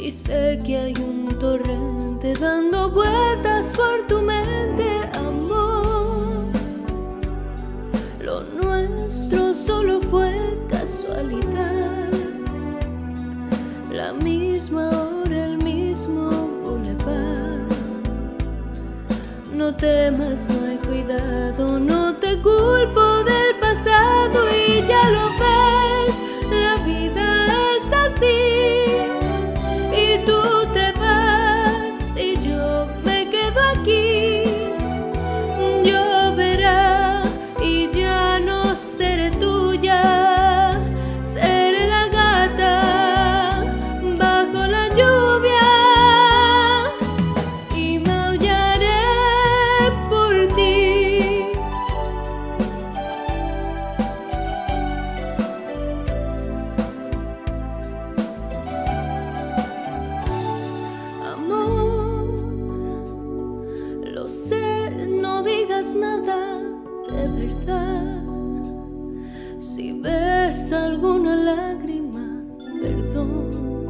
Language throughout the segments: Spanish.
Y sé que hay un torrente dando vueltas por tu mente, amor. Lo nuestro solo fue casualidad. La misma hora, el mismo boulevard. No temas, no hay cuidado, no te culpo del pasado. Y ya lo ves, la vida es así. Y tú te vas y yo me quedo aquí. Lloverá y ya no seré tuya. Seré la gata bajo la lluvia y maullaré por ti. Amor, lo sé, no digas nada de verdad. Si ves alguna lágrima, perdón.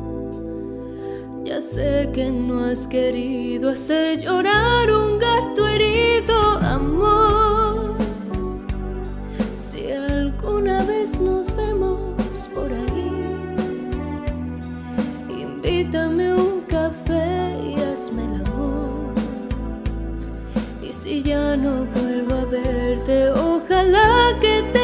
Ya sé que no has querido hacer llorar un gato herido, amor. Si alguna vez nos vemos por ahí, invítame un café y hazme el amor. Y si ya no vuelvo a verte, ojalá que te